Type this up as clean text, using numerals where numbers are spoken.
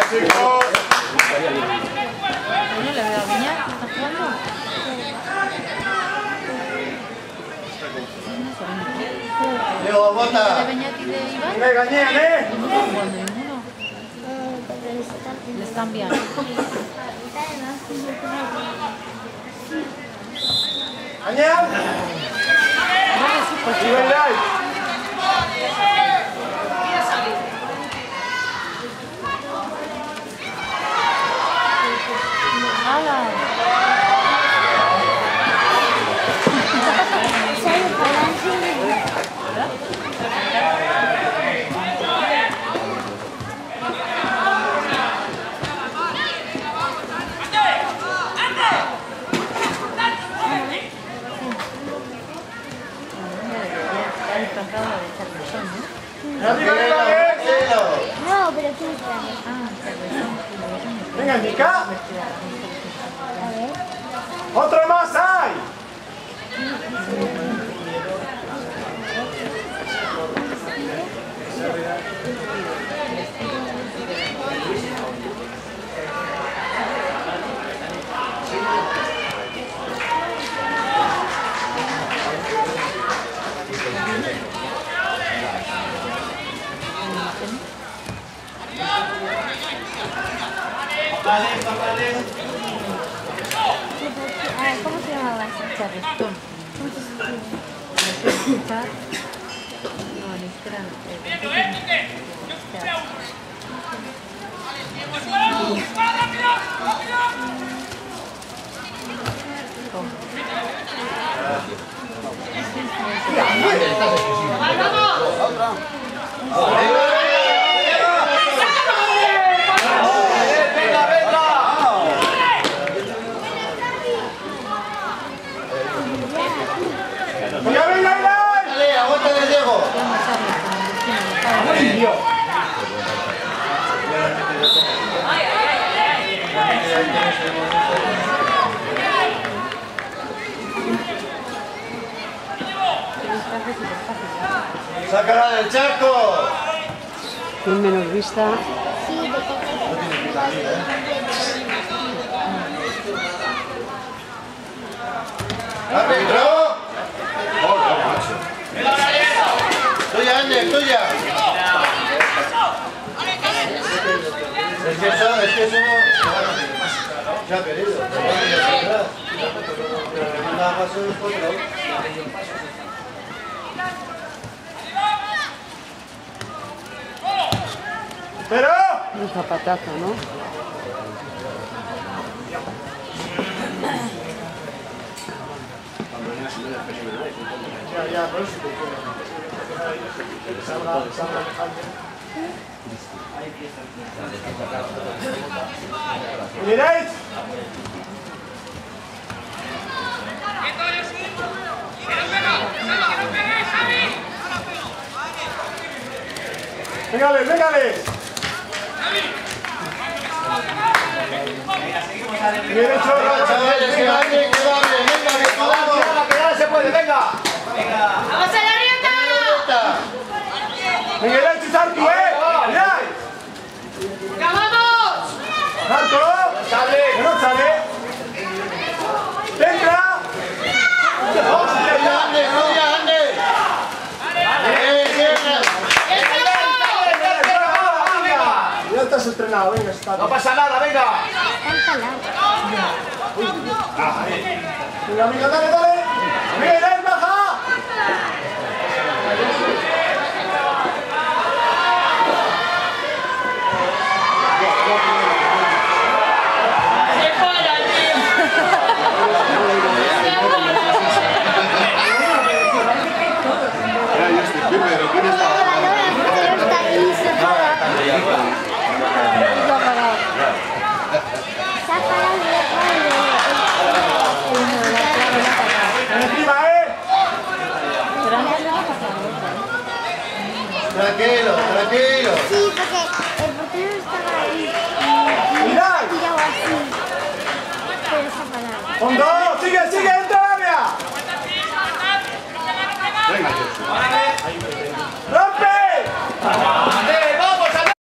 chicos! ¿No le veo a Viñar? ¿Estás jugando? Diego, bota. ¿De Beñat y de Iván? ¡Me gañan, eh! ¿No están jugando ninguno? Le están bien. ¡Gañan! ¡Nivel live! No, pero ¿quién trae? Venga, Mica. A ver. ¡Otro más hay! ¿Cómo se llamaba ese? Charleston. ¿Cómo se escribe? No, ni siquiera. ¡Venga, venga, venga! ¡Dale, aguántale, Diego! ¡Ay, Dios! ¡Sácala del charco! Tiene menos vista. Sí, de ¡Árbitro! ¡Tuya, Ander, tuya! Es que eso se ha querido. Nada más es otro. ¡Pero! Un zapatazo, ¿no? Ya, por eso te quiero. ¿Miráis? ¡Véngales, véngales! Bien hecho, chavales, que va bien, venga, que podamos. Que ya se puede, venga. ¡Vamos a la rieta! Miguel Ángel Sartu, ¡mirad! ¡Vamos! ¡Sartu! ¡Sale! ¡Que no sale! ¡Entra! ¡Hostia, ande, ¡Hostia, ande! Ya estás estrenado, venga, está. No pasa nada, venga. Venga, venga, dale, dale. Miguel, baja. Tranquilo, tranquilo.